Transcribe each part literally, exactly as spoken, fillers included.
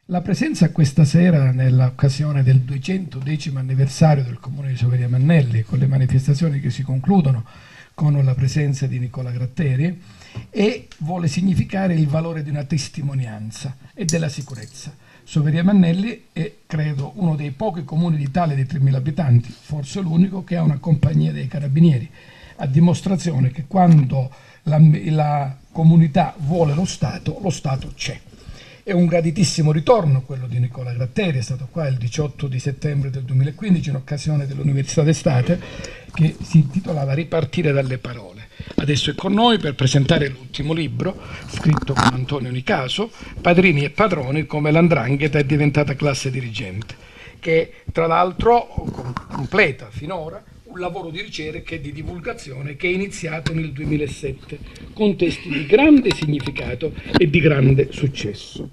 La presenza questa sera nell'occasione del duecentodecimo anniversario del Comune di Soveria Mannelli, con le manifestazioni che si concludono con la presenza di Nicola Gratteri, e vuole significare il valore di una testimonianza e della sicurezza. Soveria Mannelli è, credo, uno dei pochi comuni d'Italia di tremila abitanti, forse l'unico, che ha una compagnia dei carabinieri, a dimostrazione che quando la, la comunità vuole lo Stato, lo Stato c'è. È un graditissimo ritorno quello di Nicola Gratteri, è stato qua il diciotto di settembre del duemilaquindici in occasione dell'Università d'Estate, che si intitolava Ripartire dalle parole. Adesso è con noi per presentare l'ultimo libro, scritto con Antonio Nicaso, Padrini e padroni, come l'Andrangheta è diventata classe dirigente, che tra l'altro completa finora un lavoro di ricerca e di divulgazione che è iniziato nel duemilasette, con testi di grande significato e di grande successo.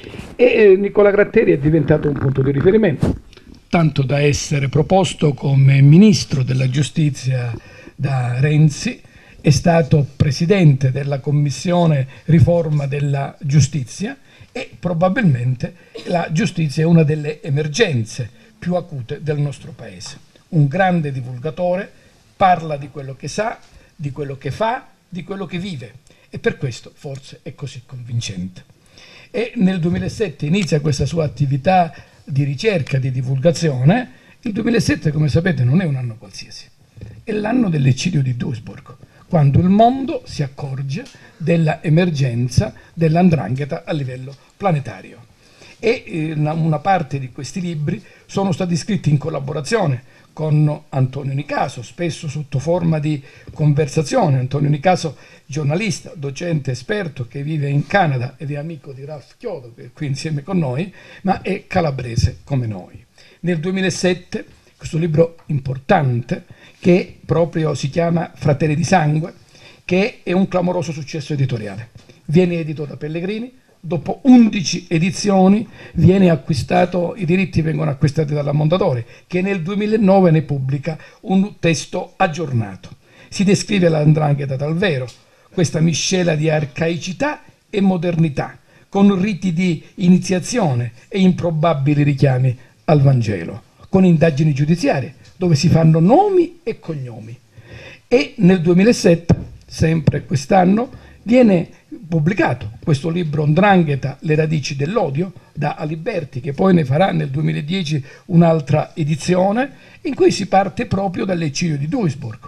E Nicola Gratteri è diventato un punto di riferimento, tanto da essere proposto come ministro della giustizia da Renzi, è stato presidente della commissione riforma della giustizia e probabilmente la giustizia è una delle emergenze più acute del nostro paese. Un grande divulgatore, parla di quello che sa, di quello che fa, di quello che vive, e per questo forse è così convincente. E nel duemilasette inizia questa sua attività di ricerca, di divulgazione. Il duemilasette, come sapete, non è un anno qualsiasi, è l'anno dell'eccidio di Duisburg, quando il mondo si accorge della emergenza dell'Andrangheta a livello planetario. E una parte di questi libri sono stati scritti in collaborazione con Antonio Nicaso, spesso sotto forma di conversazione. Antonio Nicaso, giornalista, docente, esperto, che vive in Canada ed è amico di Ralph Chiodo, che è qui insieme con noi, ma è calabrese come noi. Nel duemilasette questo libro importante, che proprio si chiama Fratelli di Sangue, che è un clamoroso successo editoriale, viene edito da Pellegrini. Dopo undici edizioni viene acquistato, i diritti vengono acquistati dalla Mondadori, che nel duemilanove ne pubblica un testo aggiornato. Si descrive l'Andrangheta dal vero, questa miscela di arcaicità e modernità, con riti di iniziazione e improbabili richiami al Vangelo, con indagini giudiziarie dove si fanno nomi e cognomi. E nel duemilasette, sempre quest'anno, viene pubblicato questo libro Andrangheta, le radici dell'odio, da Aliberti, che poi ne farà nel duemiladieci un'altra edizione, in cui si parte proprio dall'eccidio di Duisburg,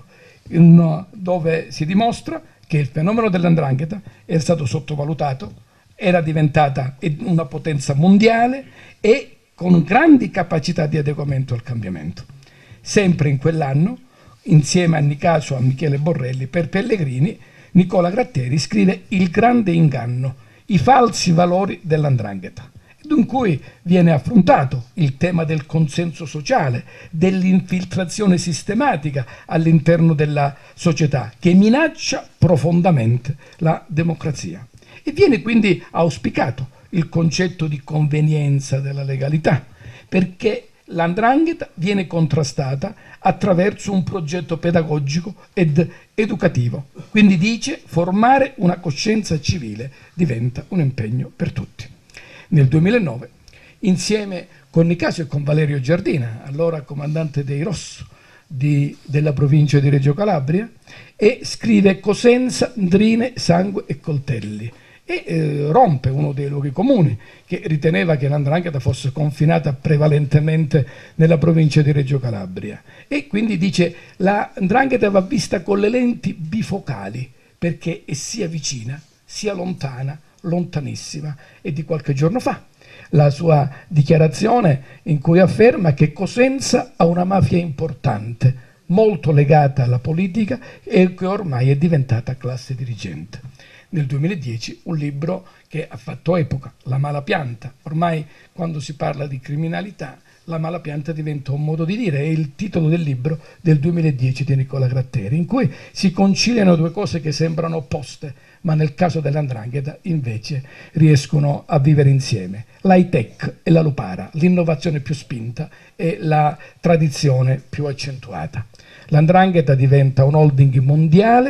in, dove si dimostra che il fenomeno dell'Andrangheta era stato sottovalutato, era diventata una potenza mondiale e con grandi capacità di adeguamento al cambiamento. Sempre in quell'anno, insieme a Nicaso e a Michele Borrelli, per Pellegrini, Nicola Gratteri scrive Il grande inganno, i falsi valori dell'Andrangheta, in cui viene affrontato il tema del consenso sociale, dell'infiltrazione sistematica all'interno della società, che minaccia profondamente la democrazia. E viene quindi auspicato il concetto di convenienza della legalità, perché l'Andrangheta viene contrastata attraverso un progetto pedagogico ed educativo. Quindi dice, formare una coscienza civile diventa un impegno per tutti. Nel duemilanove, insieme con Nicaso e con Valerio Giardina, allora comandante dei Rosso di, della provincia di Reggio Calabria, e scrive Cosenza, Ndrine, Sangue e Coltelli, e eh, rompe uno dei luoghi comuni, che riteneva che l'Andrangheta fosse confinata prevalentemente nella provincia di Reggio Calabria, e quindi dice l'Andrangheta va vista con le lenti bifocali, perché è sia vicina sia lontana, lontanissima. E di qualche giorno fa la sua dichiarazione in cui afferma che Cosenza ha una mafia importante, molto legata alla politica e che ormai è diventata classe dirigente. Nel duemiladieci un libro che ha fatto epoca, La Malapianta. Ormai quando si parla di criminalità la malapianta diventa un modo di dire, è il titolo del libro del duemiladieci di Nicola Gratteri, in cui si conciliano due cose che sembrano opposte, ma nel caso dell'Andrangheta invece riescono a vivere insieme: l'high tech e la lupara, l'innovazione più spinta e la tradizione più accentuata. L'Andrangheta diventa un holding mondiale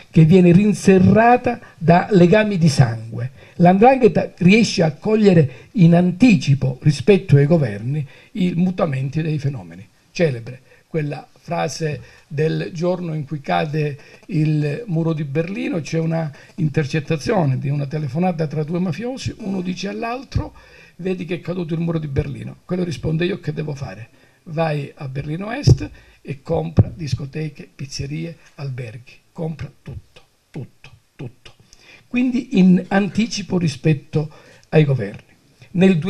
che viene rinserrata da legami di sangue. L'Andrangheta riesce a cogliere in anticipo rispetto ai governi i mutamenti dei fenomeni. Celebre quella frase del giorno in cui cade il muro di Berlino, c'è una intercettazione di una telefonata tra due mafiosi, uno dice all'altro: vedi che è caduto il muro di Berlino. Quello risponde: io che devo fare? Vai a Berlino Est e compra discoteche, pizzerie, alberghi, compra tutto, tutto, tutto. Quindi in anticipo rispetto ai governi. Nel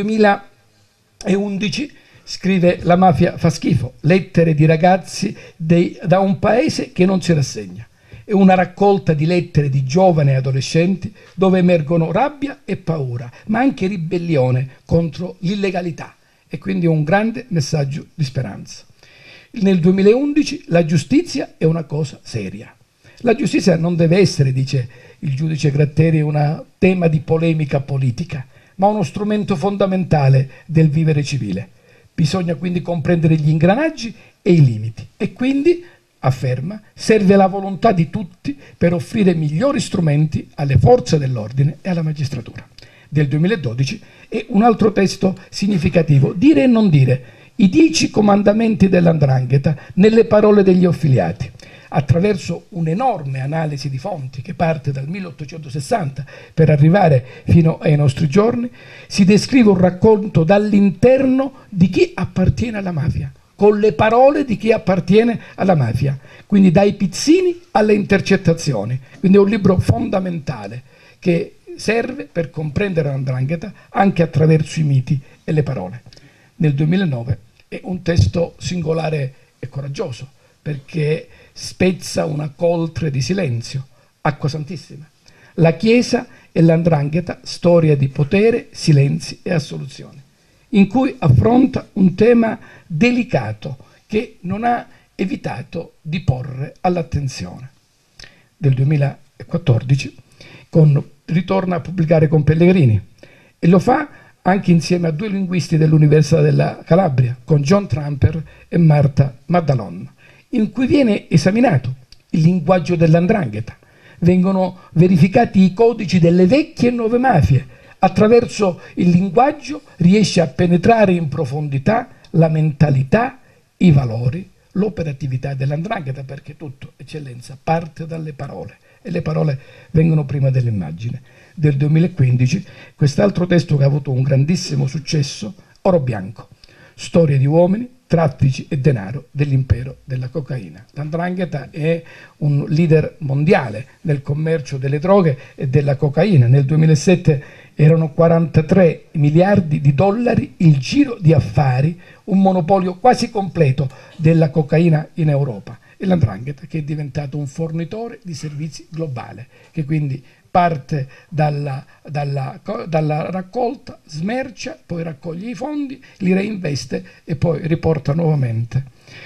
duemilaundici scrive La mafia fa schifo, lettere di ragazzi dei, da un paese che non si rassegna. È una raccolta di lettere di giovani e adolescenti dove emergono rabbia e paura, ma anche ribellione contro l'illegalità, e quindi un grande messaggio di speranza. Nel duemilaundici la giustizia è una cosa seria. La giustizia non deve essere, dice il giudice Gratteri, un tema di polemica politica, ma uno strumento fondamentale del vivere civile. Bisogna quindi comprendere gli ingranaggi e i limiti e quindi, afferma, serve la volontà di tutti per offrire migliori strumenti alle forze dell'ordine e alla magistratura. Del duemiladodici è un altro testo significativo: Dire e non dire, i dieci comandamenti dell'Andrangheta nelle parole degli affiliati. Attraverso un'enorme analisi di fonti che parte dal milleottocentosessanta per arrivare fino ai nostri giorni, si descrive un racconto dall'interno di chi appartiene alla mafia, con le parole di chi appartiene alla mafia, quindi dai pizzini alle intercettazioni. Quindi è un libro fondamentale che serve per comprendere l'Andrangheta anche attraverso i miti e le parole. Nel duemilanove è un testo singolare e coraggioso, perché spezza una coltre di silenzio, Acqua Santissima. La Chiesa e l'Andrangheta, storia di potere, silenzi e assoluzioni, in cui affronta un tema delicato che non ha evitato di porre all'attenzione. Del duemilaquattordici con, ritorna a pubblicare con Pellegrini e lo fa anche insieme a due linguisti dell'Università della Calabria, con John Tramper e Marta Maddalon, in cui viene esaminato il linguaggio dell'Andrangheta, vengono verificati i codici delle vecchie e nuove mafie. Attraverso il linguaggio riesce a penetrare in profondità la mentalità, i valori, l'operatività dell'Andrangheta, perché tutto, eccellenza, parte dalle parole e le parole vengono prima dell'immagine. Del duemilaquindici quest'altro testo che ha avuto un grandissimo successo, Oro Bianco, storie di uomini, traffici e denaro dell'impero della cocaina. L'Andrangheta è un leader mondiale nel commercio delle droghe e della cocaina. Nel duemilasette erano quarantatré miliardi di dollari il giro di affari, un monopolio quasi completo della cocaina in Europa. E l'Andrangheta che è diventato un fornitore di servizi globale, che quindi parte dalla, dalla, dalla raccolta, smercia, poi raccoglie i fondi, li reinveste e poi riporta nuovamente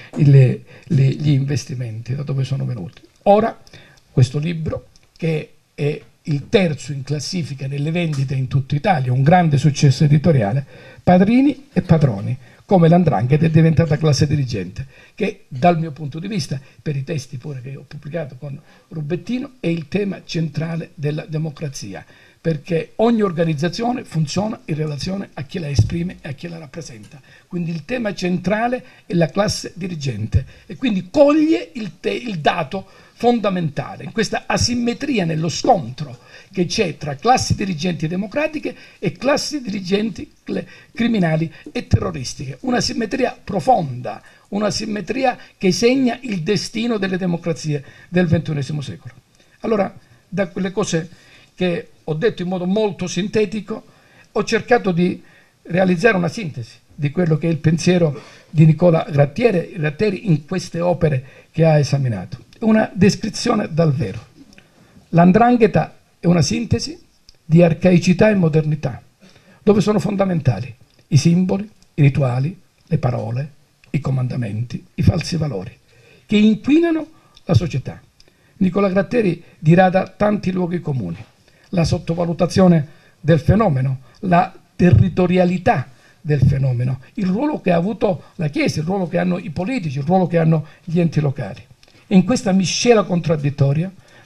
le, le, gli investimenti da dove sono venuti. Ora questo libro, che è il terzo in classifica nelle vendite in tutta Italia, un grande successo editoriale, Padrini e Padroni, come l'Andrangheta è diventata classe dirigente, che dal mio punto di vista, per i testi pure che ho pubblicato con Rubettino, è il tema centrale della democrazia, perché ogni organizzazione funziona in relazione a chi la esprime e a chi la rappresenta. Quindi il tema centrale è la classe dirigente e quindi coglie il, te, il dato fondamentale, in questa asimmetria nello scontro che c'è tra classi dirigenti democratiche e classi dirigenti criminali e terroristiche. Una simmetria profonda, una simmetria che segna il destino delle democrazie del ventunesimo secolo. Allora, da quelle cose che ho detto in modo molto sintetico, ho cercato di realizzare una sintesi di quello che è il pensiero di Nicola Gratteri, Gratteri in queste opere che ha esaminato. Una descrizione dal vero. L'Andrangheta è una sintesi di arcaicità e modernità, dove sono fondamentali i simboli, i rituali, le parole, i comandamenti, i falsi valori, che inquinano la società. Nicola Gratteri dirà da tanti luoghi comuni: la sottovalutazione del fenomeno, la territorialità del fenomeno, il ruolo che ha avuto la Chiesa, il ruolo che hanno i politici, il ruolo che hanno gli enti locali. E in questa miscela contraddittoria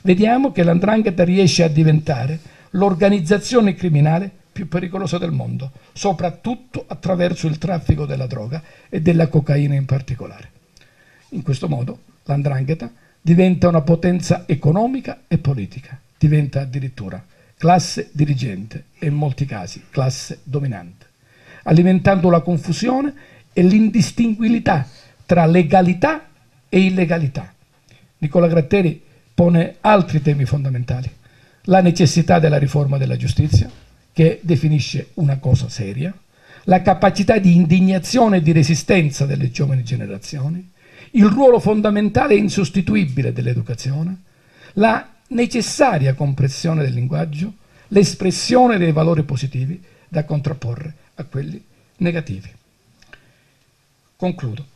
vediamo che l'Andrangheta riesce a diventare l'organizzazione criminale più pericolosa del mondo, soprattutto attraverso il traffico della droga e della cocaina in particolare. In questo modo l'Andrangheta diventa una potenza economica e politica, diventa addirittura classe dirigente e in molti casi classe dominante, alimentando la confusione e l'indistinguibilità tra legalità e illegalità. Nicola Gratteri pone altri temi fondamentali: la necessità della riforma della giustizia, che definisce una cosa seria, la capacità di indignazione e di resistenza delle giovani generazioni, il ruolo fondamentale e insostituibile dell'educazione, la necessaria comprensione del linguaggio, l'espressione dei valori positivi da contrapporre a quelli negativi. Concludo.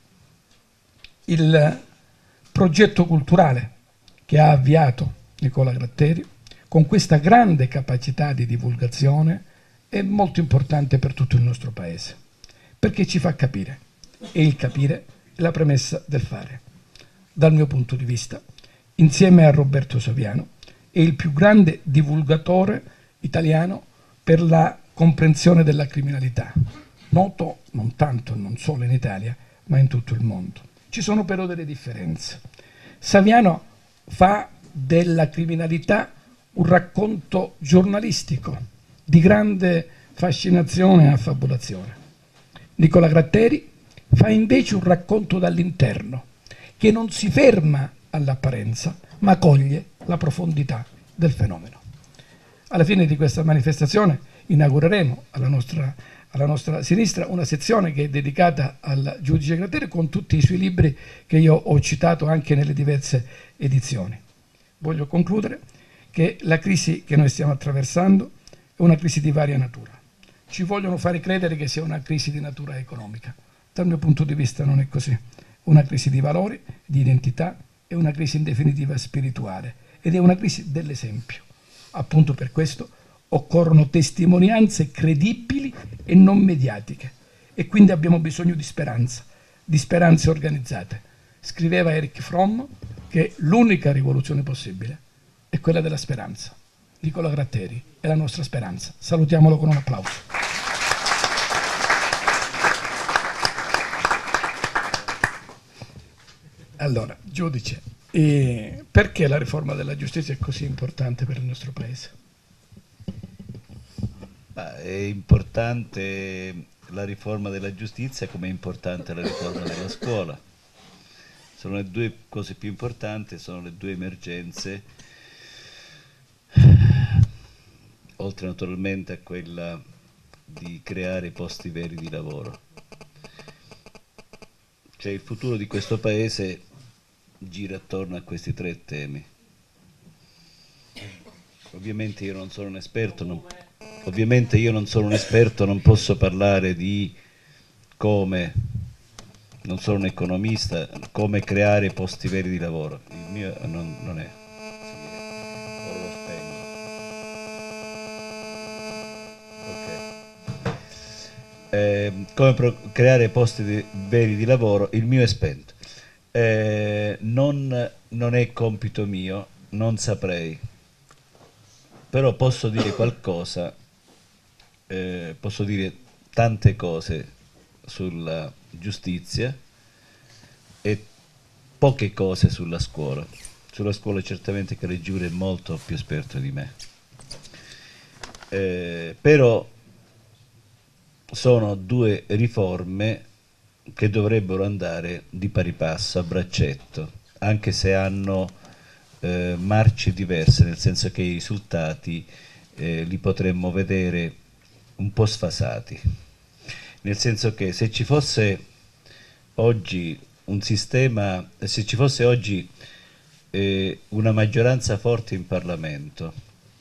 Il progetto culturale che ha avviato Nicola Gratteri, con questa grande capacità di divulgazione, è molto importante per tutto il nostro Paese, perché ci fa capire, e il capire è la premessa del fare. Dal mio punto di vista, insieme a Roberto Saviano, è il più grande divulgatore italiano per la comprensione della criminalità, noto non tanto e non solo in Italia, ma in tutto il mondo. Ci sono però delle differenze. Saviano fa della criminalità un racconto giornalistico di grande fascinazione e affabulazione. Nicola Gratteri fa invece un racconto dall'interno, che non si ferma all'apparenza, ma coglie la profondità del fenomeno. Alla fine di questa manifestazione inaugureremo alla nostra, alla nostra sinistra una sezione che è dedicata al giudice Gratteri, con tutti i suoi libri che io ho citato anche nelle diverse edizioni. Voglio concludere che la crisi che noi stiamo attraversando è una crisi di varia natura. Ci vogliono fare credere che sia una crisi di natura economica. Dal mio punto di vista non è così. Una crisi di valori, di identità, è una crisi in definitiva spirituale ed è una crisi dell'esempio. Appunto per questo occorrono testimonianze credibili e non mediatiche, e quindi abbiamo bisogno di speranza, di speranze organizzate. Scriveva Erich Fromm che l'unica rivoluzione possibile è quella della speranza. Nicola Gratteri è la nostra speranza. Salutiamolo con un applauso. Allora, giudice, eh, perché la riforma della giustizia è così importante per il nostro Paese? Ma è importante la riforma della giustizia come è importante la riforma della scuola. Sono le due cose più importanti, sono le due emergenze, oltre naturalmente a quella di creare posti veri di lavoro. Cioè il futuro di questo Paese gira attorno a questi tre temi. Ovviamente io non sono un esperto, non, ovviamente io non sono un esperto, non posso parlare di come, non sono un economista, come creare posti veri di lavoro. Il mio non, non è. Ora lo spengo. Ok. Eh, come pro- creare posti di, veri di lavoro, il mio è spento. Eh, non, non è compito mio, non saprei, però posso dire qualcosa, eh, posso dire tante cose sulla giustizia e poche cose sulla scuola. Sulla scuola certamente Caligiuri è molto più esperto di me, eh, però sono due riforme che dovrebbero andare di pari passo, a braccetto, anche se hanno eh, marce diverse, nel senso che i risultati eh, li potremmo vedere un po' sfasati, nel senso che se ci fosse oggi un sistema, se ci fosse oggi eh, una maggioranza forte in Parlamento,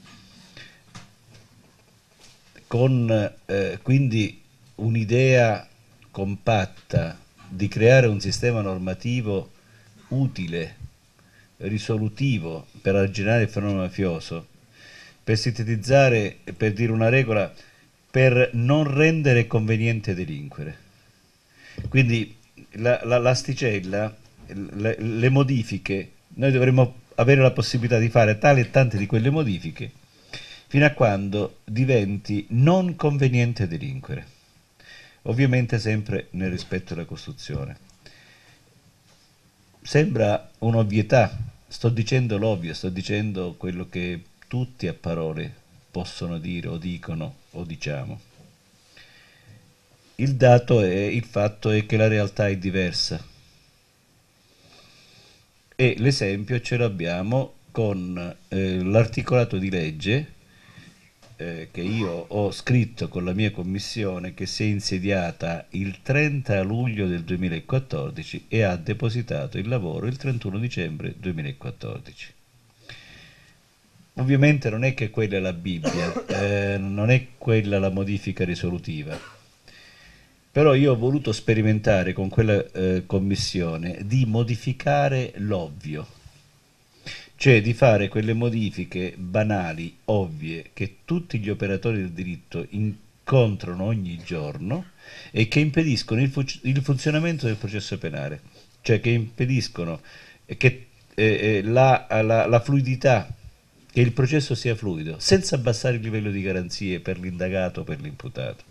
con eh, quindi un'idea compatta di creare un sistema normativo utile, risolutivo per arginare il fenomeno mafioso, per sintetizzare, per dire una regola, per non rendere conveniente delinquere. Quindi la, la, l'asticella, le, le modifiche, noi dovremmo avere la possibilità di fare tali e tante di quelle modifiche fino a quando diventi non conveniente delinquere, ovviamente sempre nel rispetto della Costituzione. Sembra un'ovvietà, sto dicendo l'ovvio, sto dicendo quello che tutti a parole possono dire o dicono o diciamo. Il dato è, il fatto è che la realtà è diversa e l'esempio ce l'abbiamo con eh, l'articolato di legge eh, che io ho scritto con la mia commissione, che si è insediata il trenta luglio del duemilaquattordici e ha depositato il lavoro il trentuno dicembre duemilaquattordici. Ovviamente non è che quella è la Bibbia, eh, non è quella la modifica risolutiva, però io ho voluto sperimentare con quella eh, commissione di modificare l'ovvio, cioè di fare quelle modifiche banali, ovvie, che tutti gli operatori del diritto incontrano ogni giorno e che impediscono il, fu- il funzionamento del processo penale, cioè che impediscono che eh, eh, la, la, la fluidità, che il processo sia fluido, senza abbassare il livello di garanzie per l'indagato o per l'imputato.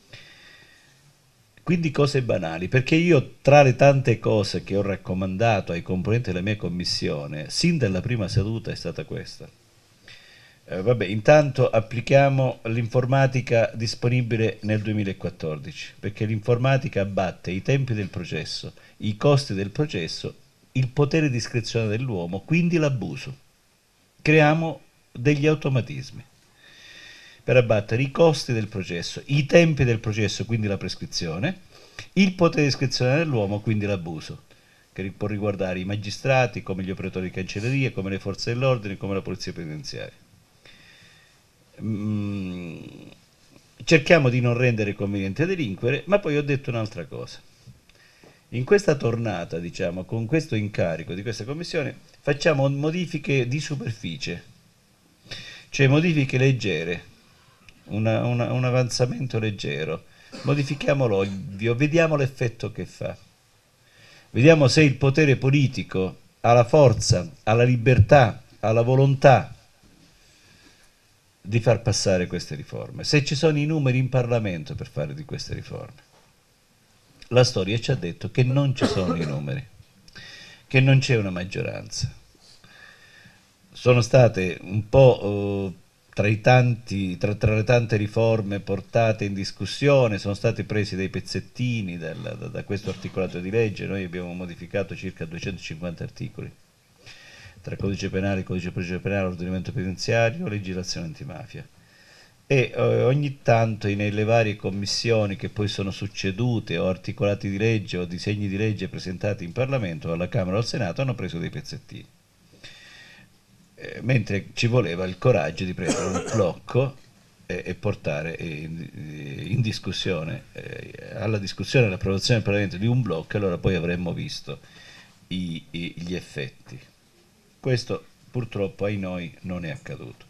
Quindi cose banali, perché io tra le tante cose che ho raccomandato ai componenti della mia commissione, sin dalla prima seduta è stata questa. Eh, vabbè, intanto applichiamo l'informatica disponibile nel duemilaquattordici, perché l'informatica abbatte i tempi del processo, i costi del processo, il potere discrezionale dell'uomo, quindi l'abuso. Creiamo degli automatismi per abbattere i costi del processo, i tempi del processo, quindi la prescrizione, il potere discrezionale dell'uomo, quindi l'abuso, che può riguardare i magistrati, come gli operatori di cancelleria, come le forze dell'ordine, come la polizia penitenziaria. Mm, cerchiamo di non rendere conveniente delinquere, ma poi ho detto un'altra cosa. In questa tornata, diciamo, con questo incarico di questa commissione, facciamo modifiche di superficie, cioè modifiche leggere, una, una, un avanzamento leggero, modifichiamo l'ovvio, vediamo l'effetto che fa, vediamo se il potere politico ha la forza, ha la libertà, ha la volontà di far passare queste riforme, se ci sono i numeri in Parlamento per fare di queste riforme. La storia ci ha detto che non ci sono i numeri, che non c'è una maggioranza. Sono state un po' eh, tra, i tanti, tra, tra le tante riforme portate in discussione, sono stati presi dei pezzettini dal, da, da questo articolato di legge. Noi abbiamo modificato circa duecentocinquanta articoli, tra codice penale, codice procedura penale, ordinamento penitenziario, legislazione antimafia. E eh, ogni tanto nelle varie commissioni che poi sono succedute, o articolati di legge o disegni di legge presentati in Parlamento, alla Camera o al Senato, hanno preso dei pezzettini. Eh, mentre ci voleva il coraggio di prendere un blocco eh, e portare in, in discussione, eh, alla discussione e all'approvazione del Parlamento di un blocco, allora poi avremmo visto i, i, gli effetti. Questo purtroppo ai noi non è accaduto.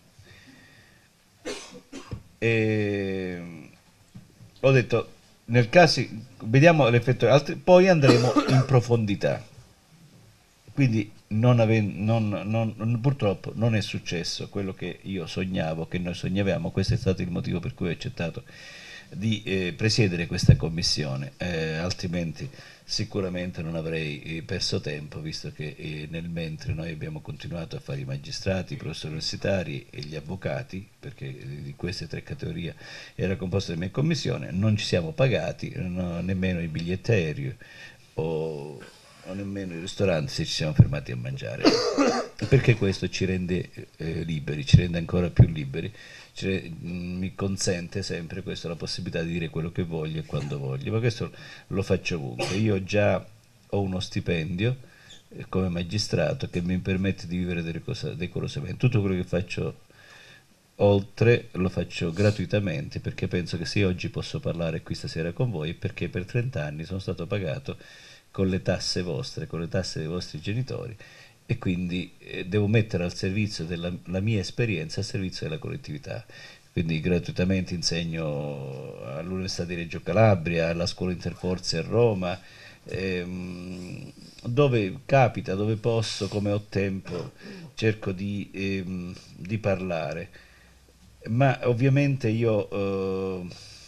E ho detto, nel caso, vediamo l'effetto, altri, poi andremo in profondità. Quindi non ave, non, non, purtroppo non è successo quello che io sognavo, che noi sognavamo. Questo è stato il motivo per cui ho accettato di eh, presiedere questa commissione, eh, altrimenti sicuramente non avrei eh, perso tempo, visto che eh, nel mentre noi abbiamo continuato a fare i magistrati, i professori universitari e gli avvocati, perché di queste tre categorie era composta la mia commissione, non ci siamo pagati, no, nemmeno i biglietti aerei o, o nemmeno i ristoranti se ci siamo fermati a mangiare, perché questo ci rende eh, liberi, ci rende ancora più liberi. Cioè, mi consente sempre questo la possibilità di dire quello che voglio e quando voglio, ma questo lo faccio ovunque. Io già ho uno stipendio eh, come magistrato che mi permette di vivere decorosamente. Tutto quello che faccio oltre lo faccio gratuitamente, perché penso che se oggi posso parlare qui stasera con voi è perché per trenta anni sono stato pagato con le tasse vostre, con le tasse dei vostri genitori, e quindi eh, devo mettere al servizio della la mia esperienza, al servizio della collettività. Quindi gratuitamente insegno all'Università di Reggio Calabria, alla Scuola Interforze a Roma, ehm, dove capita, dove posso, come ho tempo, cerco di, ehm, di parlare. Ma ovviamente io eh,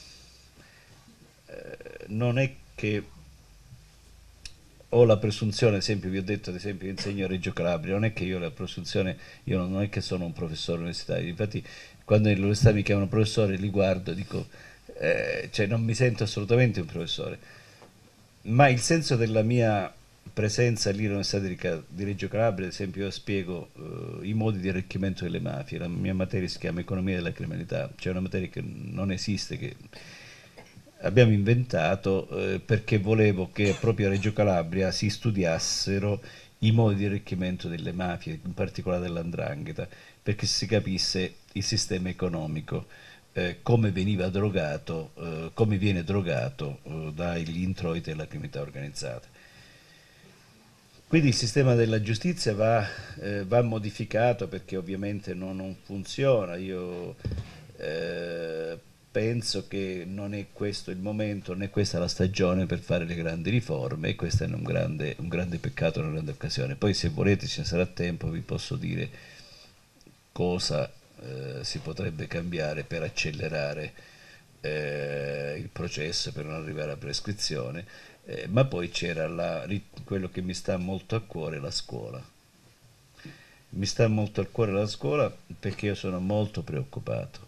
eh, non è che ho la presunzione, ad esempio, vi ho detto, ad esempio, io insegno a Reggio Calabria, non è che io ho la presunzione, io non, non è che sono un professore universitario, infatti quando all'università mi chiamano professore li guardo, dico, eh, cioè non mi sento assolutamente un professore, ma il senso della mia presenza lì all'Università di, Rica- di Reggio Calabria, ad esempio, io spiego eh, i modi di arricchimento delle mafie, la mia materia si chiama Economia della criminalità, cioè una materia che non esiste, che abbiamo inventato eh, perché volevo che proprio a Reggio Calabria si studiassero i modi di arricchimento delle mafie, in particolare dell'andrangheta, perché si capisse il sistema economico, eh, come veniva drogato, eh, come viene drogato eh, dagli introiti della criminalità organizzata. Quindi il sistema della giustizia va, eh, va modificato perché ovviamente non, non funziona. Io eh, penso che non è questo il momento, né questa la stagione per fare le grandi riforme e questo è un grande, un grande peccato, una grande occasione. Poi se volete ce ne sarà tempo, vi posso dire cosa eh, si potrebbe cambiare per accelerare eh, il processo, per non arrivare a prescrizione, eh, ma poi c'era la, quello che mi sta molto a cuore, la scuola. Mi sta molto a cuore la scuola perché io sono molto preoccupato.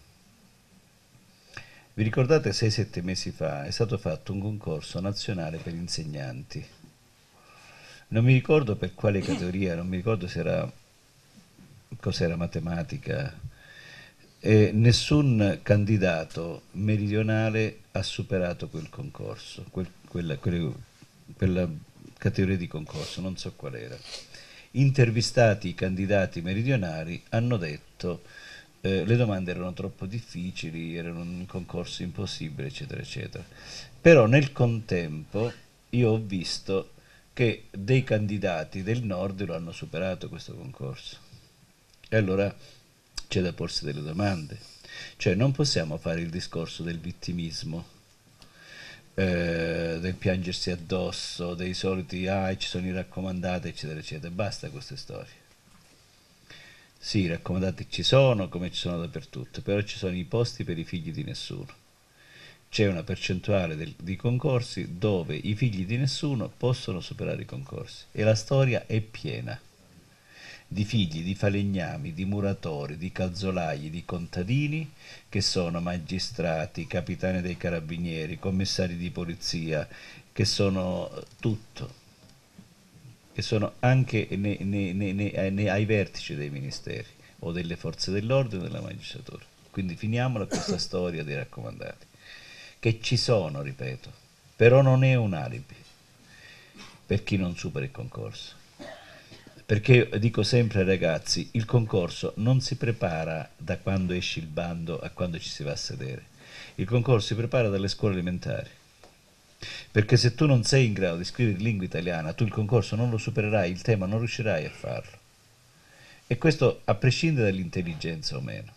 Vi ricordate sei sette mesi fa è stato fatto un concorso nazionale per insegnanti. Non mi ricordo per quale categoria, non mi ricordo se era cos'era matematica, e nessun candidato meridionale ha superato quel concorso, quel- quella, quelle- quella categoria di concorso, non so qual era. Intervistati i candidati meridionali hanno detto eh, le domande erano troppo difficili, erano un concorso impossibile, eccetera, eccetera. Però nel contempo io ho visto che dei candidati del nord lo hanno superato questo concorso. E allora c'è da porsi delle domande. Cioè non possiamo fare il discorso del vittimismo, eh, del piangersi addosso, dei soliti ah ci sono i raccomandati, eccetera, eccetera. Basta queste storie. Sì, i raccomandati ci sono, come ci sono dappertutto, però ci sono i posti per i figli di nessuno. C'è una percentuale del- di concorsi dove i figli di nessuno possono superare i concorsi e la storia è piena di figli di falegnami, di muratori, di calzolai, di contadini che sono magistrati, capitani dei carabinieri, commissari di polizia, che sono tutto, che sono anche nei- nei- nei- nei- ai nei- ai vertici dei ministeri o delle forze dell'ordine o della magistratura. Quindi finiamola questa storia dei raccomandati, che ci sono, ripeto, però non è un alibi per chi non supera il concorso. Perché dico sempre ai ragazzi, il concorso non si prepara da quando esce il bando a quando ci si va a sedere. Il concorso si prepara dalle scuole elementari. Perché se tu non sei in grado di scrivere in lingua italiana, tu il concorso non lo supererai, il tema non riuscirai a farlo. E questo a prescindere dall'intelligenza o meno.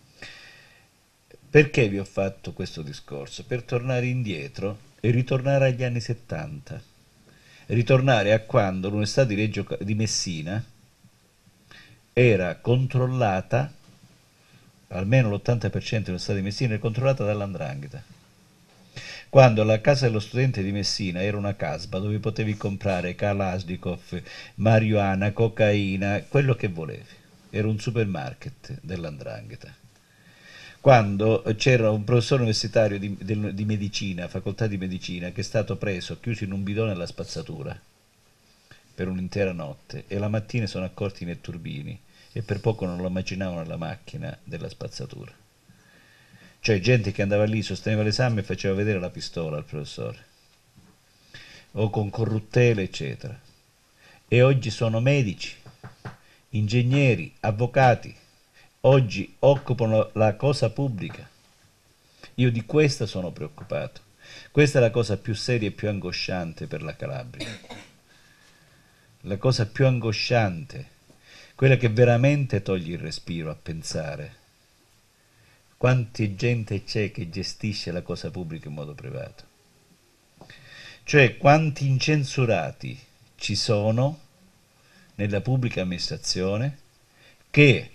Perché vi ho fatto questo discorso? Per tornare indietro e ritornare agli anni settanta. Ritornare a quando l'Università di, Reggio, di Messina era controllata, almeno l'ottanta per cento dello Stato di Messina era controllata dall'andrangheta. Quando la casa dello studente di Messina era una casba dove potevi comprare Kalashnikov, marijuana, cocaina, quello che volevi. Era un supermarket dell'andrangheta. Quando c'era un professore universitario di, del- di medicina, facoltà di medicina, che è stato preso, chiuso in un bidone alla spazzatura per un'intera notte e la mattina sono accorti i netturbini e per poco non lo immaginavano nella macchina della spazzatura. Cioè gente che andava lì, sosteneva l'esame e faceva vedere la pistola al professore, o con corruttele, eccetera. E oggi sono medici, ingegneri, avvocati, oggi occupano la cosa pubblica. Io di questa sono preoccupato. Questa è la cosa più seria e più angosciante per la Calabria. La cosa più angosciante, quella che veramente toglie il respiro a pensare. Quanta gente c'è che gestisce la cosa pubblica in modo privato? Cioè, quanti incensurati ci sono nella pubblica amministrazione che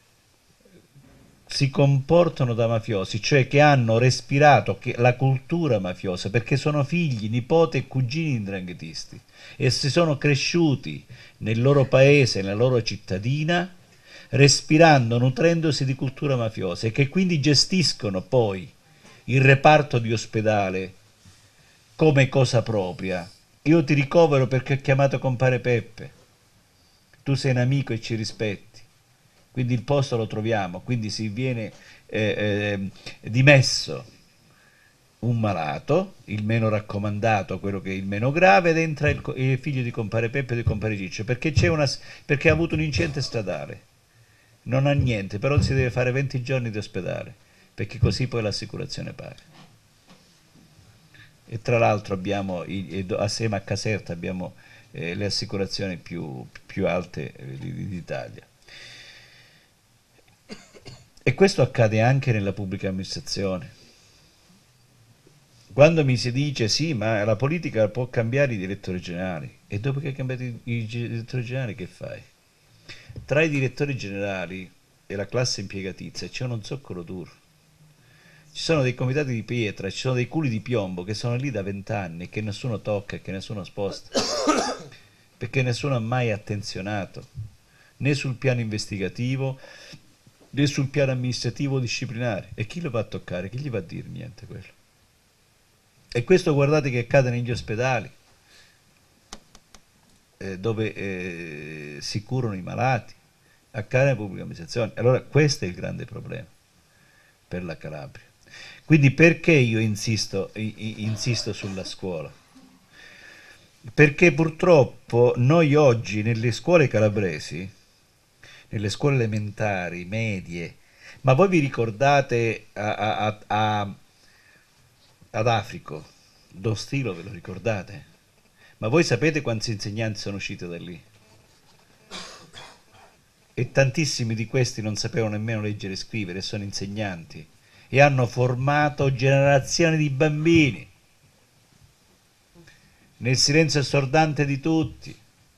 si comportano da mafiosi, cioè che hanno respirato che la cultura mafiosa, perché sono figli, nipoti e cugini di 'ndranghetisti e si sono cresciuti nel loro paese, nella loro cittadina, respirando, nutrendosi di cultura mafiosa e che quindi gestiscono poi il reparto di ospedale come cosa propria. Io ti ricovero perché ho chiamato compare Peppe, tu sei un amico e ci rispetti, quindi il posto lo troviamo, quindi si viene eh, eh, dimesso un malato, il meno raccomandato, quello che è il meno grave, ed entra il, il figlio di compare Peppe e di compare Ciccio, perché, c'è una, perché ha avuto un incidente stradale, non ha niente, però si deve fare venti giorni di ospedale, perché così poi l'assicurazione paga. E tra l'altro abbiamo, assieme a Caserta, abbiamo eh, le assicurazioni più, più alte eh, d'Italia. E questo accade anche nella pubblica amministrazione. Quando mi si dice sì, ma la politica può cambiare i direttori generali, e dopo che hai cambiato i, i direttori generali che fai? Tra i direttori generali e la classe impiegatizia c'è uno zoccolo duro. Ci sono dei comitati di pietra, ci sono dei culi di piombo che sono lì da vent'anni e che nessuno tocca e che nessuno sposta, perché nessuno ha mai attenzionato, né sul piano investigativo, né sul piano amministrativo disciplinare. E chi lo va a toccare? Chi gli va a dire niente quello? E questo guardate che accade negli ospedali, eh, dove eh, si curano i malati, accade nella pubblica amministrazione. Allora questo è il grande problema per la Calabria. Quindi perché io insisto, insisto sulla scuola? Perché purtroppo noi oggi nelle scuole calabresi, nelle scuole elementari, medie, ma voi vi ricordate a, a, a, ad Africo, Don Stilo, ve lo ricordate? Ma voi sapete quanti insegnanti sono usciti da lì? E tantissimi di questi non sapevano nemmeno leggere e scrivere, sono insegnanti e hanno formato generazioni di bambini nel silenzio assordante di tutti.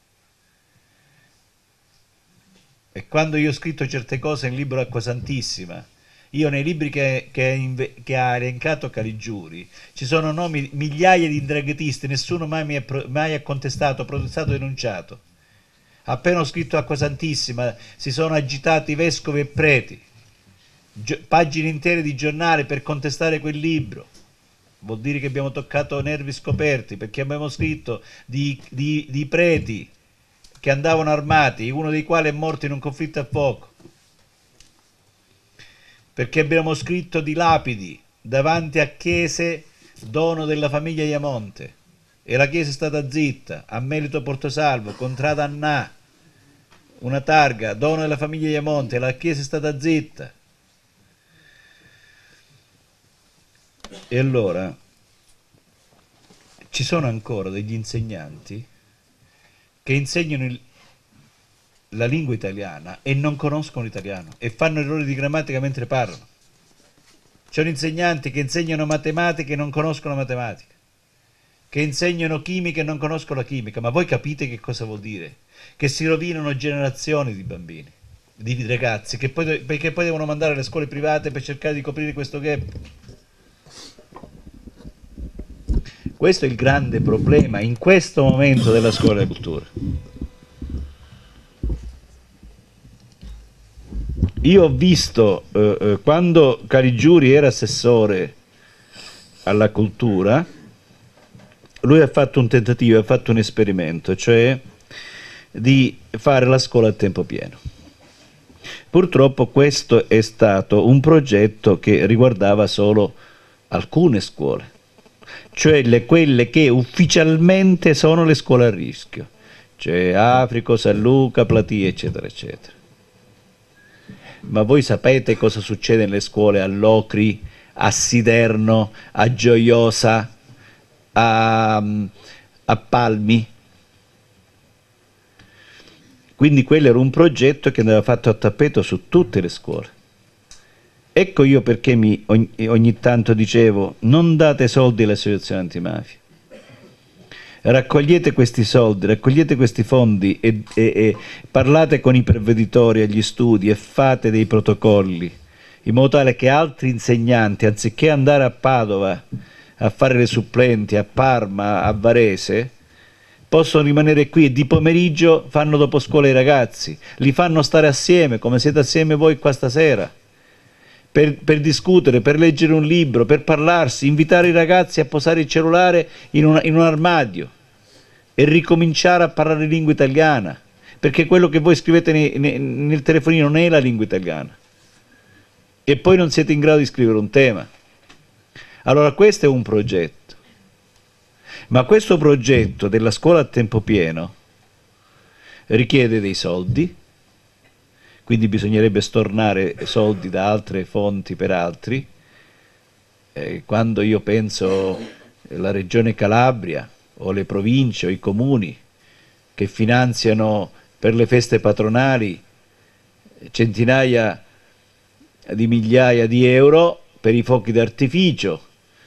E quando io ho scritto certe cose nel libro Acqua Santissima, io nei libri che, che, che ha elencato Caligiuri ci sono nomi migliaia di 'ndranghetisti, nessuno mai mi ha mai ha contestato, protestato, denunciato. Appena ho scritto Acqua Santissima si sono agitati vescovi e preti, pagine intere di giornale per contestare quel libro. Vuol dire che abbiamo toccato nervi scoperti, perché abbiamo scritto di, di, di preti che andavano armati, uno dei quali è morto in un conflitto a fuoco, perché abbiamo scritto di lapidi davanti a chiese dono della famiglia Iamonte e la chiesa è stata zitta. Amelito Portosalvo, Contrada Annà, una targa, dono della famiglia Iamonte, la chiesa è stata zitta. E allora ci sono ancora degli insegnanti che insegnano il, la lingua italiana e non conoscono l'italiano e fanno errori di grammatica mentre parlano. C'è un insegnante che insegnano matematica e non conoscono matematica, che insegnano chimica e non conoscono la chimica. Ma voi capite che cosa vuol dire? Che si rovinano generazioni di bambini, di ragazzi, che poi, perché poi devono mandare alle scuole private per cercare di coprire questo gap. Questo è il grande problema in questo momento della scuola della cultura. Io ho visto, eh, eh, quando Caligiuri era assessore alla cultura, lui ha fatto un tentativo, ha fatto un esperimento, cioè di fare la scuola a tempo pieno. Purtroppo questo è stato un progetto che riguardava solo alcune scuole, cioè le, quelle che ufficialmente sono le scuole a rischio, cioè Africo, San Luca, Platia, eccetera, eccetera. Ma voi sapete cosa succede nelle scuole a Locri, a Siderno, a Gioiosa, a, a Palmi? Quindi quello era un progetto che andava fatto a tappeto su tutte le scuole. Ecco io perché mi, ogni, ogni tanto dicevo: non date soldi alle associazioni antimafia, raccogliete questi soldi, raccogliete questi fondi e, e, e parlate con i provveditori agli studi e fate dei protocolli in modo tale che altri insegnanti, anziché andare a Padova a fare le supplenti, a Parma, a Varese, possono rimanere qui e di pomeriggio fanno dopo scuola i ragazzi, li fanno stare assieme come siete assieme voi qua stasera, per, per discutere, per leggere un libro, per parlarsi, invitare i ragazzi a posare il cellulare in, una, in un armadio e ricominciare a parlare lingua italiana, perché quello che voi scrivete nei, nei, nel telefonino non è la lingua italiana e poi non siete in grado di scrivere un tema. Allora questo è un progetto, ma questo progetto della scuola a tempo pieno richiede dei soldi, quindi bisognerebbe stornare soldi da altre fonti per altri. Eh, quando io penso alla Regione Calabria o le province o i comuni che finanziano per le feste patronali centinaia di migliaia di euro per i fuochi d'artificio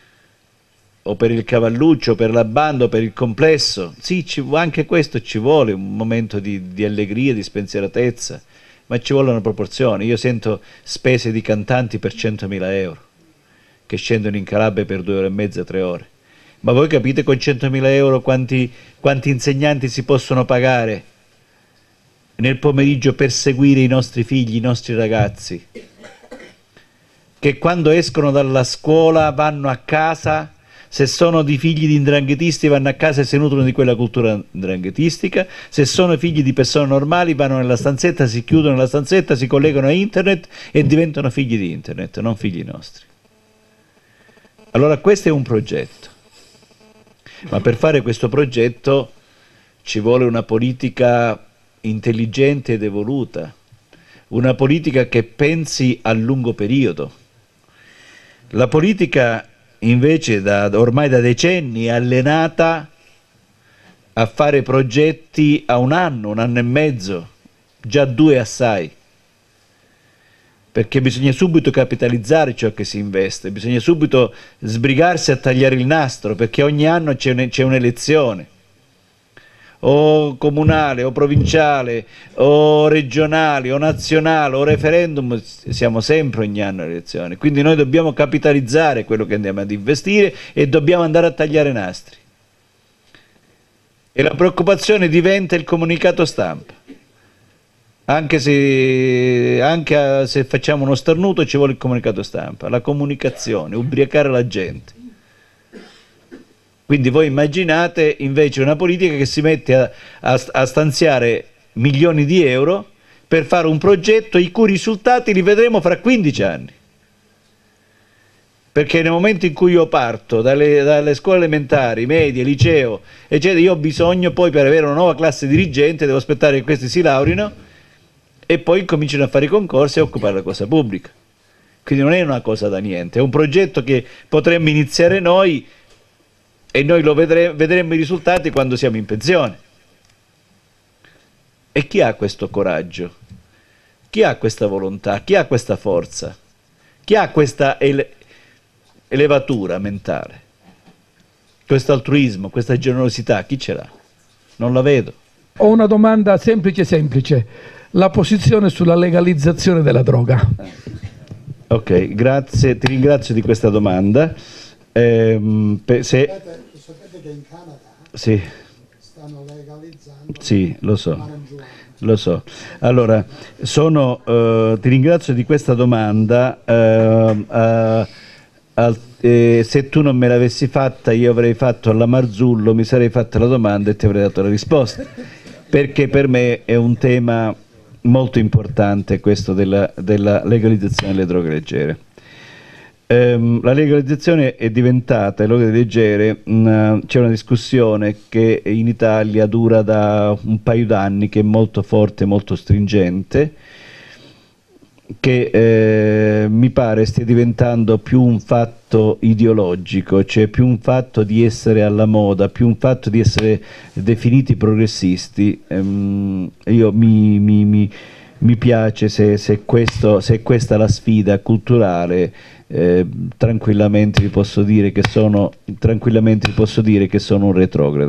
o per il cavalluccio, per la banda, per il complesso, sì, ci, anche questo ci vuole un momento di, di allegria, di spensieratezza, ma ci vogliono proporzioni. Io sento spese di cantanti per centomila euro che scendono in Calabria per due ore e mezza, tre ore. Ma voi capite con centomila euro quanti, quanti insegnanti si possono pagare nel pomeriggio per seguire i nostri figli, i nostri ragazzi, che quando escono dalla scuola vanno a casa, se sono di figli di 'ndranghetisti vanno a casa e si nutrono di quella cultura 'ndranghetistica, se sono figli di persone normali vanno nella stanzetta, si chiudono nella stanzetta, si collegano a internet e diventano figli di internet, non figli nostri. Allora questo è un progetto, ma per fare questo progetto ci vuole una politica intelligente ed evoluta, una politica che pensi a lungo periodo. La politica invece da, ormai da decenni è allenata a fare progetti a un anno, un anno e mezzo, già due assai, perché bisogna subito capitalizzare ciò che si investe, bisogna subito sbrigarsi a tagliare il nastro, perché ogni anno c'è un'elezione, o comunale, o provinciale, o regionale, o nazionale, o referendum, siamo sempre ogni anno alle elezioni. Quindi noi dobbiamo capitalizzare quello che andiamo ad investire e dobbiamo andare a tagliare nastri. E la preoccupazione diventa il comunicato stampa. Anche se, anche se facciamo uno starnuto ci vuole il comunicato stampa, la comunicazione, ubriacare la gente. Quindi voi immaginate invece una politica che si mette a, a, a stanziare milioni di euro per fare un progetto i cui risultati li vedremo fra quindici anni. Perché nel momento in cui io parto dalle, dalle scuole elementari, medie, liceo, eccetera, io ho bisogno poi per avere una nuova classe dirigente, devo aspettare che questi si laureino e poi cominciano a fare i concorsi e a occupare la cosa pubblica. Quindi non è una cosa da niente, è un progetto che potremmo iniziare noi e noi lo vedremo, vedremo i risultati quando siamo in pensione. E chi ha questo coraggio? Chi ha questa volontà? Chi ha questa forza? Chi ha questa ele elevatura mentale? Questo altruismo, questa generosità, chi ce l'ha? Non la vedo. Ho una domanda semplice semplice. La posizione sulla legalizzazione della droga. Ok, grazie, ti ringrazio di questa domanda. Ehm, se... Sapete, sapete che in Canada sì. stanno legalizzando? Sì, lo so, lo so. Allora, sono, eh, ti ringrazio di questa domanda. Eh, eh, al, eh, se tu non me l'avessi fatta, io avrei fatto alla Marzullo, mi sarei fatta la domanda e ti avrei dato la risposta. Perché per me è un tema molto importante questo della, della legalizzazione delle droghe leggere. Um, la legalizzazione è diventata, le droghe leggere, c'è una discussione che in Italia dura da un paio d'anni, che è molto forte, molto stringente, che eh, mi pare stia diventando più un fatto ideologico, cioè più un fatto di essere alla moda, più un fatto di essere definiti progressisti. Um, io mi, mi, mi, mi piace se, se, questo, se questa è la sfida culturale. Eh, tranquillamente vi posso dire che sono tranquillamente vi posso dire che sono un retrograde.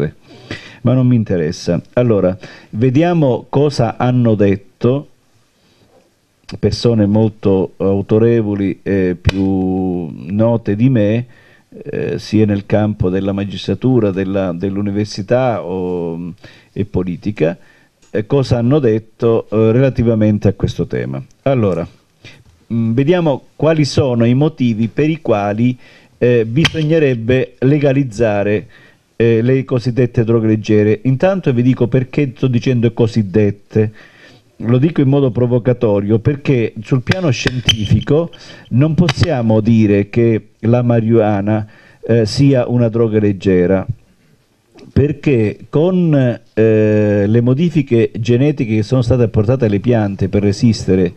ma non mi interessa. Allora, vediamo cosa hanno detto persone molto autorevoli e più note di me, eh, sia nel campo della magistratura, della, dell'università o, e politica, eh, cosa hanno detto eh, relativamente a questo tema. Allora, mh, vediamo quali sono i motivi per i quali eh, bisognerebbe legalizzare eh, le cosiddette droghe leggere. Intanto vi dico perché sto dicendo cosiddette. Lo dico in modo provocatorio perché sul piano scientifico non possiamo dire che la marijuana eh, sia una droga leggera, perché con eh, le modifiche genetiche che sono state apportate alle piante per resistere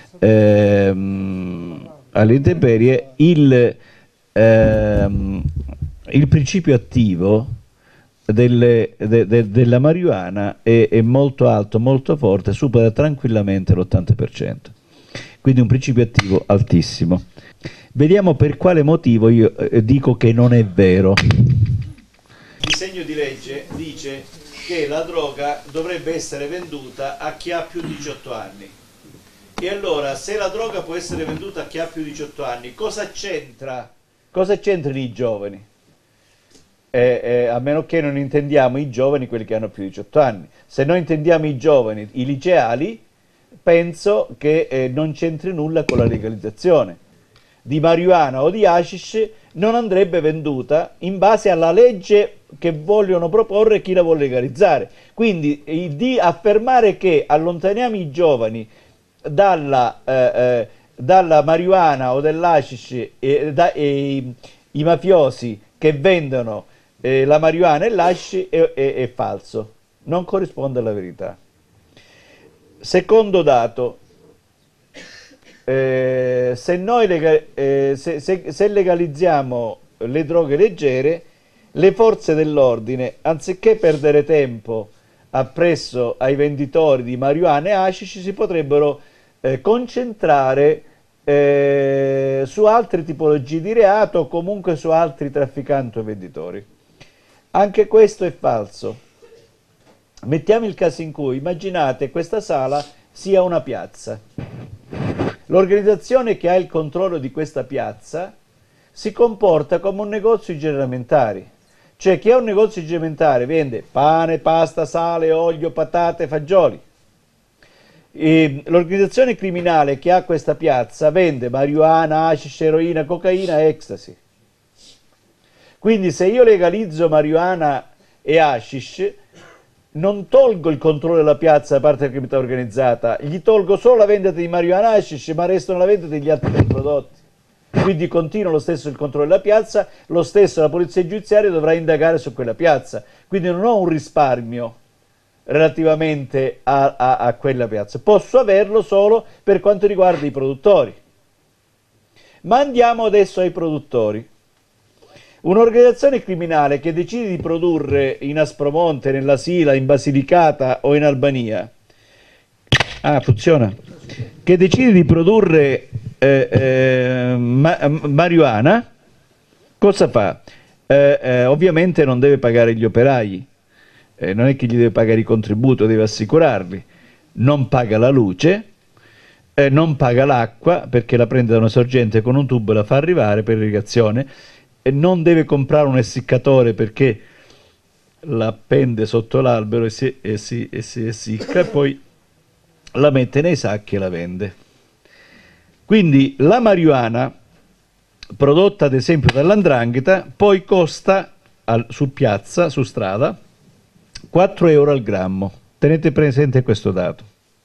ehm, alle intemperie, il, ehm, il principio attivo Delle, de, de, della marijuana è, è molto alto, molto forte, supera tranquillamente l'ottanta per cento, quindi un principio attivo altissimo. Vediamo per quale motivo io eh, dico che non è vero. Il disegno di legge dice che la droga dovrebbe essere venduta a chi ha più di diciotto anni, e allora se la droga può essere venduta a chi ha più di diciotto anni, cosa c'entra? Cosa c'entrano i giovani? Eh, eh, a meno che non intendiamo i giovani, quelli che hanno più di diciotto anni. Se noi intendiamo i giovani, i liceali, penso che eh, non c'entri nulla con la legalizzazione di marijuana o di hashish. Non andrebbe venduta in base alla legge che vogliono proporre chi la vuole legalizzare. Quindi eh, di affermare che allontaniamo i giovani dalla, eh, eh, dalla marijuana o dell'hashish e, da, e i, i mafiosi che vendono Eh, la marijuana e l'hashish è, è, è falso, non corrisponde alla verità. Secondo dato, eh, se, noi lega eh, se, se, se legalizziamo le droghe leggere, le forze dell'ordine, anziché perdere tempo appresso ai venditori di marijuana e hashish, si potrebbero eh, concentrare eh, su altre tipologie di reato o comunque su altri trafficanti o venditori. Anche questo è falso. Mettiamo il caso in cui, immaginate, questa sala sia una piazza. L'organizzazione che ha il controllo di questa piazza si comporta come un negozio di generi alimentari. Cioè chi ha un negozio di generi alimentari vende pane, pasta, sale, olio, patate, fagioli. L'organizzazione criminale che ha questa piazza vende marijuana, hashish, eroina, cocaina e ecstasy. Quindi se io legalizzo marijuana e hashish, non tolgo il controllo della piazza da parte della criminalità organizzata, gli tolgo solo la vendita di marijuana e hashish, ma restano la vendita degli altri prodotti. Quindi continua lo stesso il controllo della piazza, lo stesso la polizia giudiziaria dovrà indagare su quella piazza. Quindi non ho un risparmio relativamente a, a, a quella piazza, posso averlo solo per quanto riguarda i produttori. Ma andiamo adesso ai produttori. Un'organizzazione criminale che decide di produrre in Aspromonte, nella Sila, in Basilicata o in Albania, ah funziona, che decide di produrre eh, eh, ma marijuana, cosa fa? Eh, eh, ovviamente non deve pagare gli operai, eh, non è che gli deve pagare i contributi, deve assicurarli, non paga la luce, eh, non paga l'acqua perché la prende da una sorgente con un tubo e la fa arrivare per irrigazione, e non deve comprare un essiccatore perché la appende sotto l'albero e si, e, si, e si essicca e poi la mette nei sacchi e la vende. Quindi la marijuana prodotta ad esempio dall'Andrangheta poi costa al, su piazza, su strada, quattro euro al grammo. Tenete presente questo dato.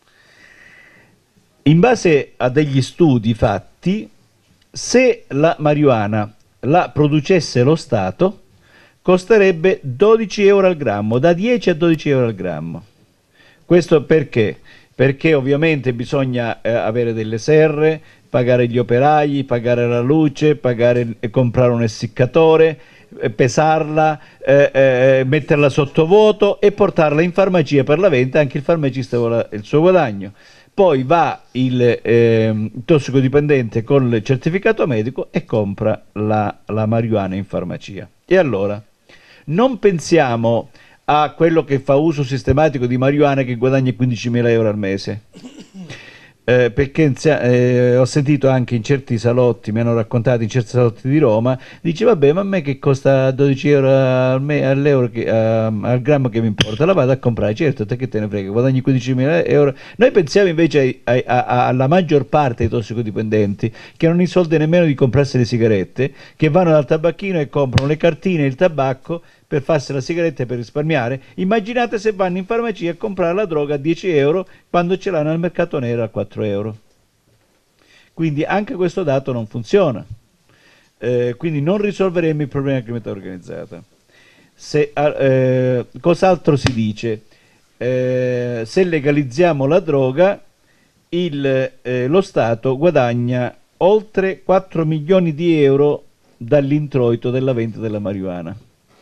In base a degli studi fatti, se la marijuana la producesse lo Stato, costerebbe dodici euro al grammo, da dieci a dodici euro al grammo. Questo perché? Perché ovviamente bisogna eh, avere delle serre, pagare gli operai, pagare la luce, pagare, eh, comprare un essiccatore, eh, pesarla, eh, eh, metterla sotto vuoto e portarla in farmacia per la vendita. Anche il farmacista vuole il suo guadagno. Poi va il eh, tossicodipendente con il certificato medico e compra la, la marijuana in farmacia. E allora, non pensiamo a quello che fa uso sistematico di marijuana che guadagna quindicimila euro al mese. Eh, perché eh, ho sentito anche in certi salotti, mi hanno raccontato in certi salotti di Roma, dice vabbè, ma a me che costa dodici euro al, me, all'euro che, uh, al grammo che mi importa, la vado a comprare, certo, te che te ne frega, guadagni quindicimila euro. Noi pensiamo invece ai, ai, a, alla maggior parte dei tossicodipendenti che non hanno i soldi nemmeno di comprarsi le sigarette, che vanno dal tabacchino e comprano le cartine e il tabacco per farsi la sigaretta e per risparmiare. Immaginate se vanno in farmacia a comprare la droga a dieci euro quando ce l'hanno al mercato nero a quattro euro. Quindi anche questo dato non funziona. Eh, quindi non risolveremo il problema della criminalità organizzata. Se, eh, cos'altro si dice? Eh, se legalizziamo la droga, il, eh, lo Stato guadagna oltre quattro milioni di euro dall'introito della vendita della marijuana.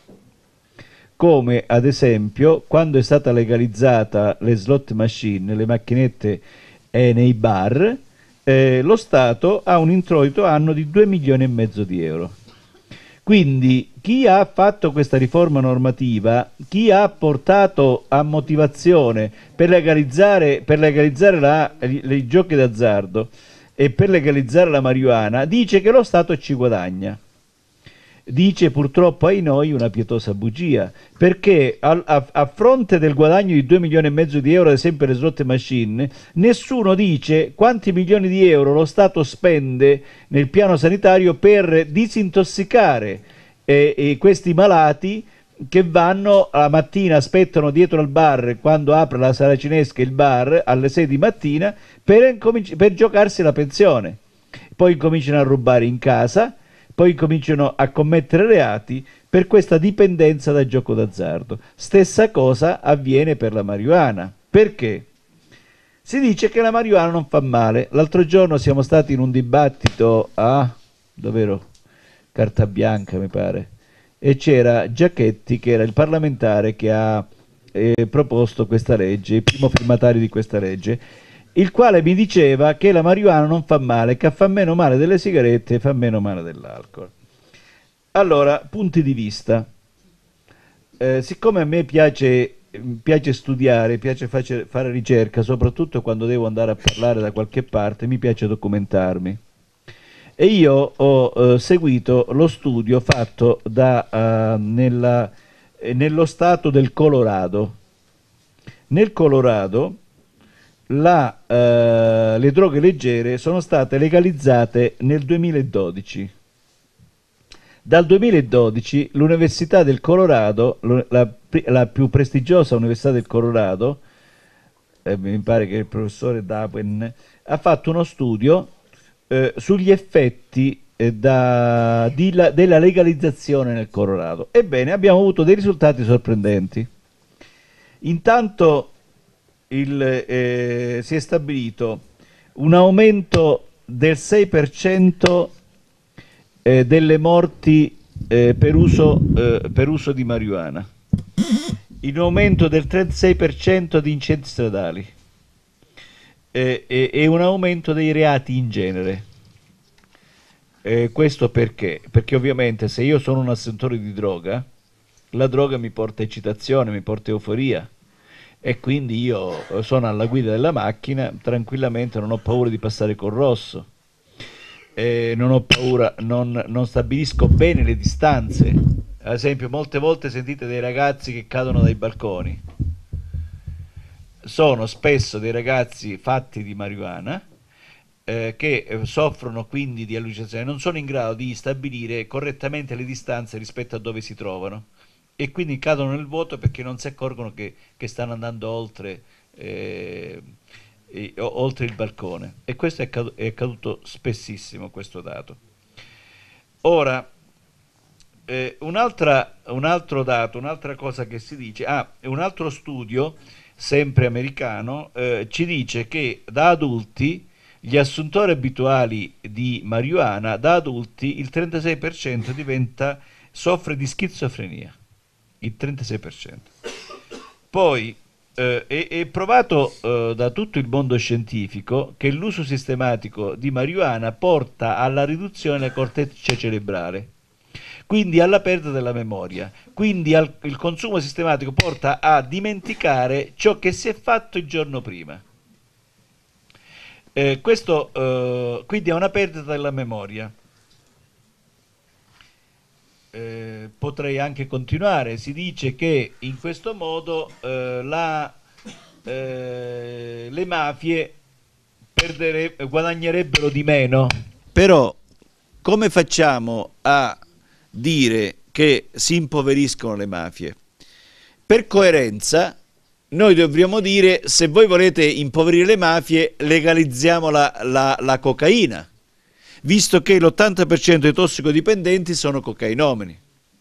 Come ad esempio quando è stata legalizzata le slot machine, le macchinette eh, nei bar, eh, lo Stato ha un introito anno di due milioni e mezzo di euro. Quindi chi ha fatto questa riforma normativa, chi ha portato a motivazione per legalizzare, per legalizzare la, i giochi d'azzardo e per legalizzare la marijuana, dice che lo Stato ci guadagna. Dice purtroppo ai noi una pietosa bugia, perché a, a, a fronte del guadagno di due milioni e mezzo di euro, ad esempio le slot machine, nessuno dice quanti milioni di euro lo Stato spende nel piano sanitario per disintossicare eh, eh, questi malati che vanno la mattina, aspettano dietro al bar quando apre la saracinesca il bar alle sei di mattina per, per giocarsi la pensione, poi cominciano a rubare in casa, poi cominciano a commettere reati per questa dipendenza dal gioco d'azzardo. Stessa cosa avviene per la marijuana. Perché? Si dice che la marijuana non fa male. L'altro giorno siamo stati in un dibattito a dov'ero? Carta Bianca, mi pare, e c'era Giachetti, che era il parlamentare che ha eh, proposto questa legge, il primo firmatario di questa legge, il quale mi diceva che la marijuana non fa male, che fa meno male delle sigarette e fa meno male dell'alcol. Allora, punti di vista. Eh, siccome a me piace, piace studiare, piace face, fare ricerca, soprattutto quando devo andare a parlare da qualche parte, mi piace documentarmi. E io ho eh, seguito lo studio fatto da, uh, nella, eh, nello stato del Colorado. Nel Colorado La, uh, le droghe leggere sono state legalizzate nel duemiladodici. Dal duemiladodici l'Università del Colorado, la, la più prestigiosa Università del Colorado, eh, mi pare che il professore Dawen, ha fatto uno studio eh, sugli effetti eh, da, di la, della legalizzazione nel Colorado. Ebbene, abbiamo avuto dei risultati sorprendenti. Intanto Il, eh, si è stabilito un aumento del sei per cento eh, delle morti eh, per, uso, eh, per uso di marijuana, in aumento del trentasei per cento di incendi stradali eh, e, e un aumento dei reati in genere. Eh, questo perché? Perché ovviamente se io sono un assentore di droga, la droga mi porta eccitazione, mi porta euforia, e quindi io sono alla guida della macchina tranquillamente, non ho paura di passare col rosso, eh, non ho paura, non, non stabilisco bene le distanze. Ad esempio, molte volte sentite dei ragazzi che cadono dai balconi, sono spesso dei ragazzi fatti di marijuana eh, che soffrono quindi di allucinazione, non sono in grado di stabilire correttamente le distanze rispetto a dove si trovano, e quindi cadono nel vuoto perché non si accorgono che, che stanno andando oltre, eh, eh, oltre il balcone. E questo è, accad- è accaduto spessissimo, questo dato. Ora, eh, un'altra, un altro dato, un'altra cosa che si dice, ah, un altro studio, sempre americano, eh, ci dice che da adulti, gli assuntori abituali di marijuana, da adulti il trentasei per cento diventa, soffre di schizofrenia. Il trentasei per cento. Poi eh, è, è provato eh, da tutto il mondo scientifico che l'uso sistematico di marijuana porta alla riduzione della corteccia cerebrale. quindi alla perdita della memoria, quindi al, il consumo sistematico porta a dimenticare ciò che si è fatto il giorno prima. Eh, questo eh, quindi è una perdita della memoria. Eh, potrei anche continuare. Si dice che in questo modo eh, la, eh, le mafie perdere, guadagnerebbero di meno. Però come facciamo a dire che si impoveriscono le mafie? Per coerenza noi dovremmo dire: se voi volete impoverire le mafie, legalizziamo la, la, la cocaina, visto che l'ottanta per cento dei tossicodipendenti sono cocainomani.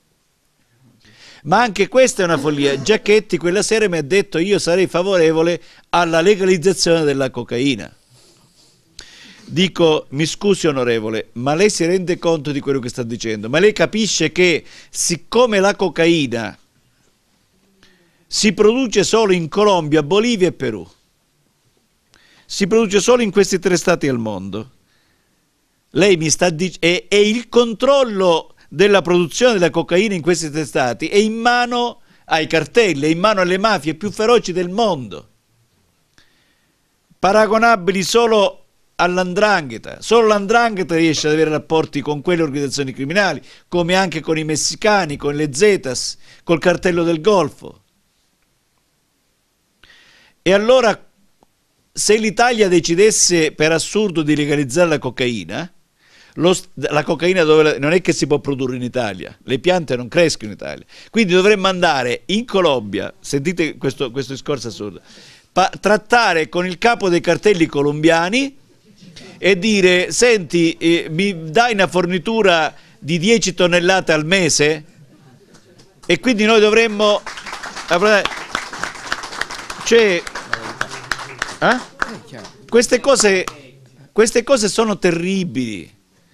Ma anche questa è una follia. Giacchetti quella sera mi ha detto: io sarei favorevole alla legalizzazione della cocaina. Dico: mi scusi onorevole, ma lei si rende conto di quello che sta dicendo? Ma lei capisce che siccome la cocaina si produce solo in Colombia, Bolivia e Perù, si produce solo in questi tre stati al mondo, lei mi sta dicendo, e, e il controllo della produzione della cocaina in questi tre stati è in mano ai cartelli, è in mano alle mafie più feroci del mondo, paragonabili solo all'andrangheta. Solo l'andrangheta riesce ad avere rapporti con quelle organizzazioni criminali, come anche con i messicani, con le Zetas, col cartello del Golfo. E allora, se l'Italia decidesse per assurdo di legalizzare la cocaina, lo, la cocaina dove, non è che si può produrre in Italia, le piante non crescono in Italia, quindi dovremmo andare in Colombia, sentite questo, questo discorso assurdo, pa, trattare con il capo dei cartelli colombiani e dire: senti, eh, mi dai una fornitura di dieci tonnellate al mese? E quindi noi dovremmo... Cioè, eh? queste cose, queste cose sono terribili.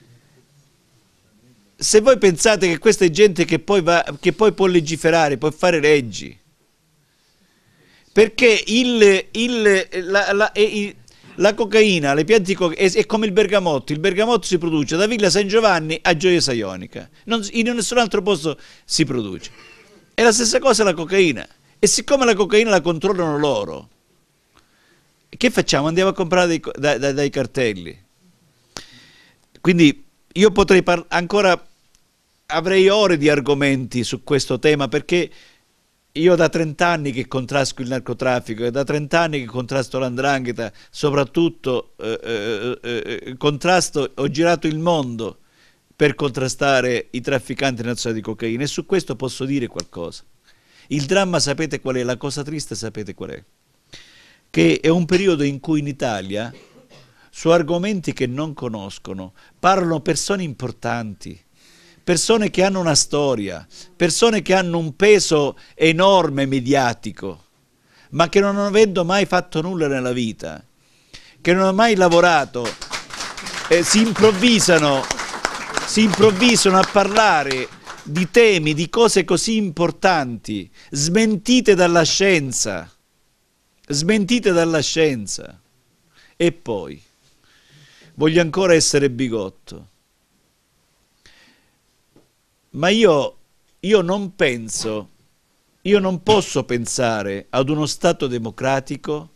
Se voi pensate che questa è gente che poi, va, che poi può legiferare, può fare leggi, perché il, il, la, la, il, la cocaina, le piante di cocaina, è, è come il bergamotto. Il bergamotto si produce da Villa San Giovanni a Gioia Saionica, non, in nessun altro posto si produce. È la stessa cosa la cocaina. E siccome la cocaina la controllano loro, che facciamo? Andiamo a comprare dei, da, da, dai cartelli. Quindi io potrei ancora, avrei ore di argomenti su questo tema, perché io da trent'anni che contrasto il narcotraffico e da trent'anni che contrasto l'andrangheta, soprattutto eh, eh, eh, contrasto, ho girato il mondo per contrastare i trafficanti nazionali di cocaina, e su questo posso dire qualcosa. Il dramma sapete qual è? La cosa triste sapete qual è? Che è un periodo in cui in Italia, su argomenti che non conoscono, parlano persone importanti, persone che hanno una storia, persone che hanno un peso enorme mediatico, ma che non avendo mai fatto nulla nella vita, che non hanno mai lavorato, eh, si improvvisano, si improvvisano a parlare di temi, di cose così importanti, smentite dalla scienza, smentite dalla scienza. E poi, voglio ancora essere bigotto, ma io, io non penso, io non posso pensare ad uno Stato democratico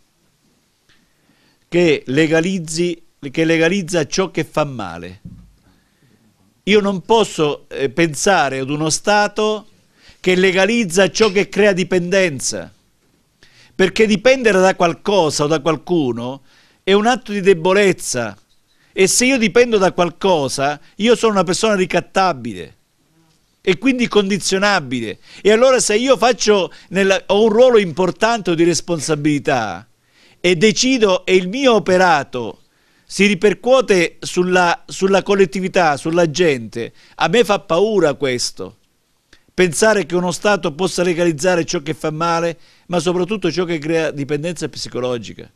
che legalizzi, che legalizza ciò che fa male. Io non posso eh, pensare ad uno Stato che legalizza ciò che crea dipendenza, perché dipendere da qualcosa o da qualcuno è un atto di debolezza, e se io dipendo da qualcosa io sono una persona ricattabile e quindi condizionabile, e allora se io faccio nella, ho un ruolo importante o di responsabilità e decido, e il mio operato si ripercuote sulla, sulla collettività, sulla gente, a me fa paura questo, pensare che uno Stato possa legalizzare ciò che fa male, ma soprattutto ciò che crea dipendenza psicologica.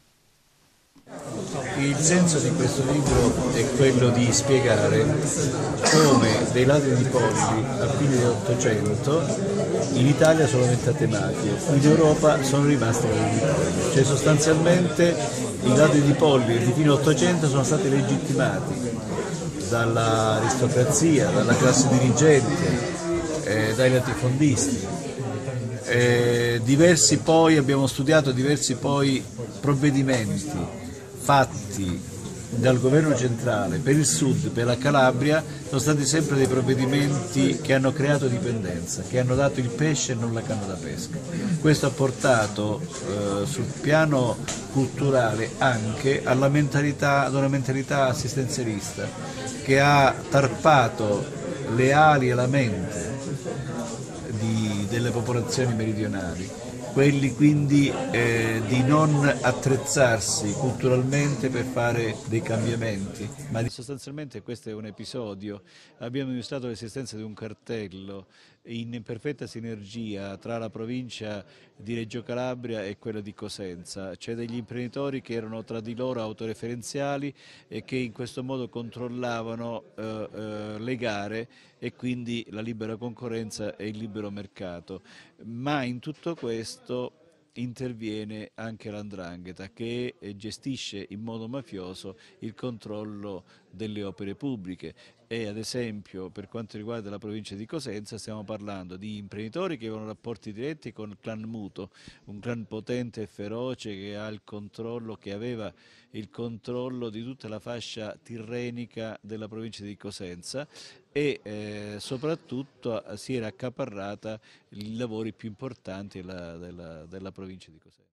Il senso di questo libro è quello di spiegare come dei ladri di polli a fine dell'Ottocento in Italia sono diventate mafie, in Europa sono rimaste ladri di polli, cioè sostanzialmente i ladri di polli di fine Ottocento sono stati legittimati dall'aristocrazia, dalla classe dirigente, eh, dai latifondisti. Eh, diversi poi, abbiamo studiato diversi poi provvedimenti fatti dal governo centrale per il sud, per la Calabria, sono stati sempre dei provvedimenti che hanno creato dipendenza, che hanno dato il pesce e non la canna da pesca. Questo ha portato eh, sul piano culturale anche alla mentalità, ad una mentalità assistenzialista che ha tarpato le ali e la mente di, delle popolazioni meridionali, quelli quindi eh, di non attrezzarsi culturalmente per fare dei cambiamenti. Ma sostanzialmente questo è un episodio. Abbiamo dimostrato l'esistenza di un cartello in perfetta sinergia tra la provincia di Reggio Calabria e quella di Cosenza. C'è degli imprenditori che erano tra di loro autoreferenziali e che in questo modo controllavano eh, eh, le gare e quindi la libera concorrenza e il libero mercato. Ma in tutto questo interviene anche l'Andrangheta che gestisce in modo mafioso il controllo delle opere pubbliche e ad esempio per quanto riguarda la provincia di Cosenza stiamo parlando di imprenditori che avevano rapporti diretti con il clan Muto, un clan potente e feroce che ha il controllo, che aveva il controllo di tutta la fascia tirrenica della provincia di Cosenza e eh, soprattutto si era accaparrata i lavori più importanti della, della, della provincia di Cosenza.